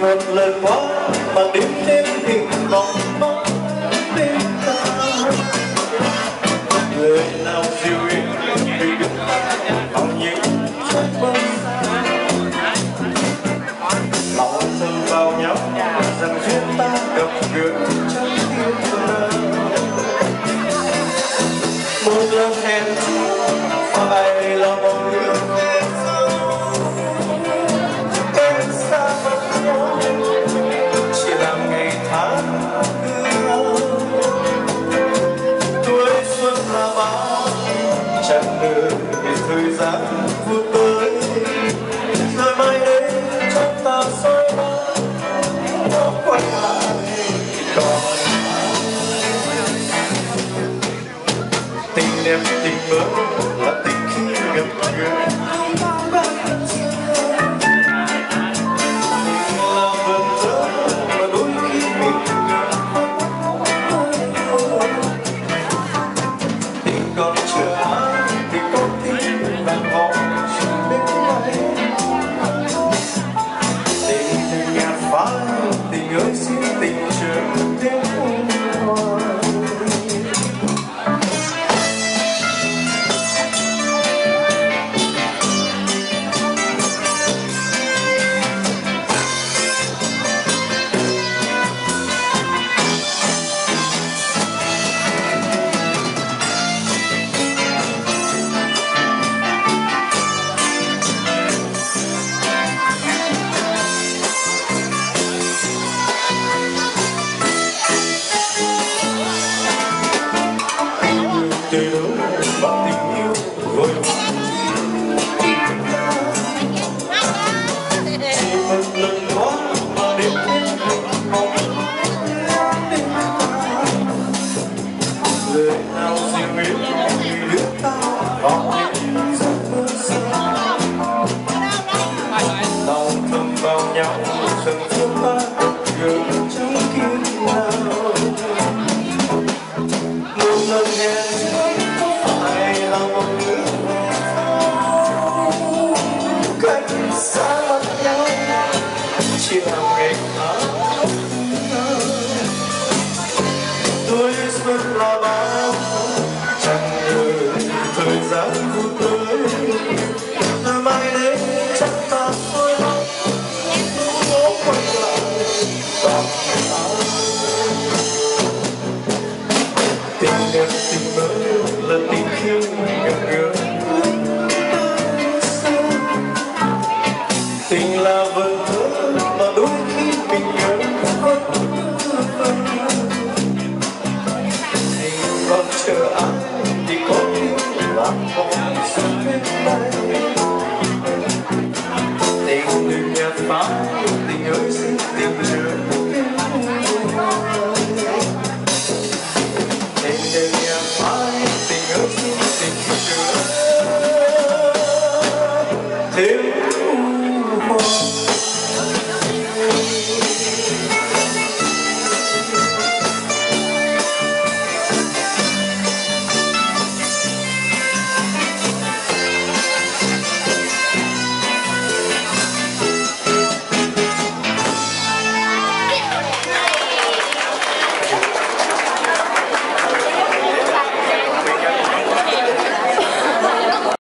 một lần quá mà đêm đêm hình bóng bóng đêm ta. Lời nào dịu yên vì biết bao nhiêu giấc mơ xa. Lòng thầm vào nhau rằng duyên ta gặp gỡ trong thiên đường. Một lần hẹn phải là một người em xa mất nhau, chỉ làm ngày tháng tuổi xuân là bao chẳng ngờ thời gian vụt tới, rồi mai đây trong ta soi ba nó quay lại còn tình đẹp tình mơ là tình khi gặp gỡ. Từ đâu mà tình yêu vội chỉ một lần quá mà đêm đêm mong lời nào dịu mến vì đứa ta vào những giấc mơ xa. Lòng thầm vào nhau rằng chúng ta gỡ trong kiếp nào. Một lần hẹn phải là một người cách xa mặt nhau, chỉ làm ngày tháng tuổi xuân là bao chẳng ngờ thời gian vụt tới, rồi mai đây chắc ta thôi nó quay lại còn tình đẹp tình mơ là tình khi gặp gỡ. Tình là vần thơ mà đôi khi mình nhớ tình còn chờ ai thì có yêu làm bóng xuân bên tay. Tình đừng nhạt phai tình ơi xin tình chờ. Tình đừng nhạt phai tình ơi xin tình chờ. Thêm